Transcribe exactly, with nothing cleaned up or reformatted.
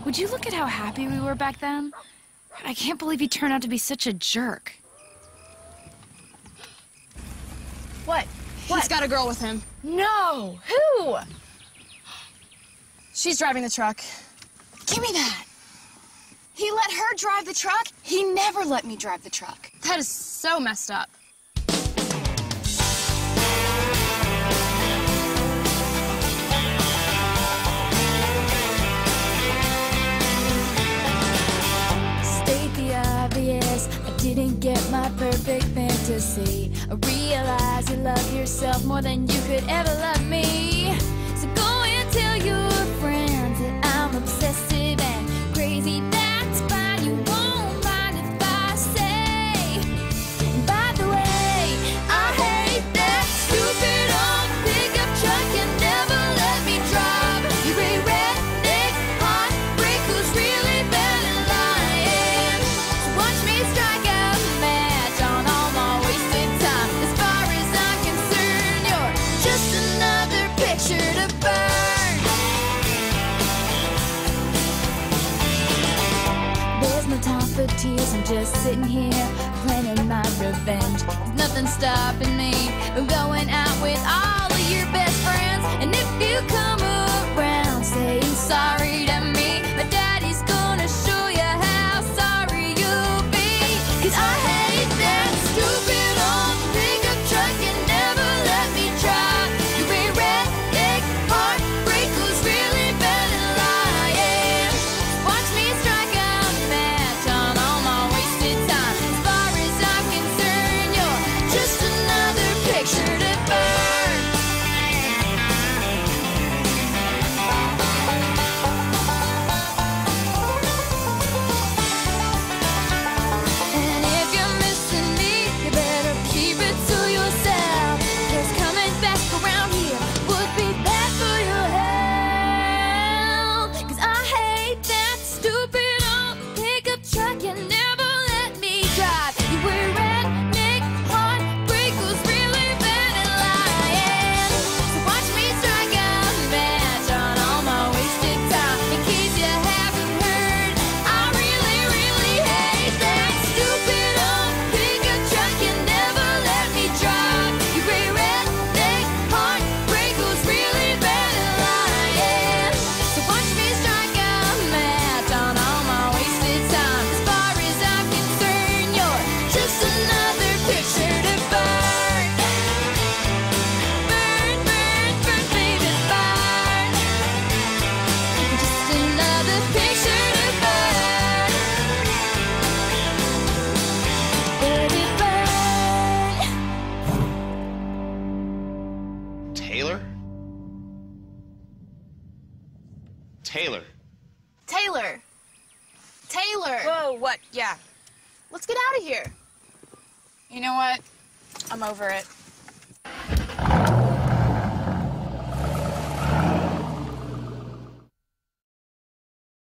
Would you look at how happy we were back then? I can't believe he turned out to be such a jerk. What? What? He's got a girl with him. No! Who? She's driving the truck. Give me that. He let her drive the truck? He never let me drive the truck. That is so messed up. State the obvious, I didn't get my perfect fantasy. I realize you love yourself more than you could ever love me. So go and tell your friends that I'm obsessive and crazy. That's fine, you won't mind if I say. And by the way, I hate that stupid old pickup truck you never let me drive. You're a redneck heartbreak who's really bad at lying. So watch me strike out a match on all my wasted time. As far as I'm concerned, you're just another picture to burn. There's no time for tears, I'm just sitting here planning my revenge. Nothing stopping me from going out with all of your best friends. And if you come around saying sorry to me, my daddy's gonna show you how sorry you'll be. Cause I hate that stupid old pickup truck you never let me drive. You're a redneck heartbreak who's really bad at lying. Watch me strike out a match on all my wasted time. As far as I'm concerned, you're just another picture to burn. And if you're missing me, you better keep it to yourself. Cause coming back around here would be bad for your health. Cause I hate that stupid old pickup truck you never let me drive. You were a redneck heartbreak who's really bad at lying. So watch me strike out a match on all my wasted time. In case you haven't heard, I really, really hate that stupid old pickup truck you never let me drive. You're a redneck heartbreak who's really bad at lying. So watch me strike out a match on all my wasted time. As far as I'm concerned, you're just another picture to burn. Burn, burn, burn, baby, burn. Just another picture to burn. Baby, burn. Taylor? Taylor. Taylor. Taylor. Whoa, what? Yeah. Let's get out of here. You know what? I'm over it.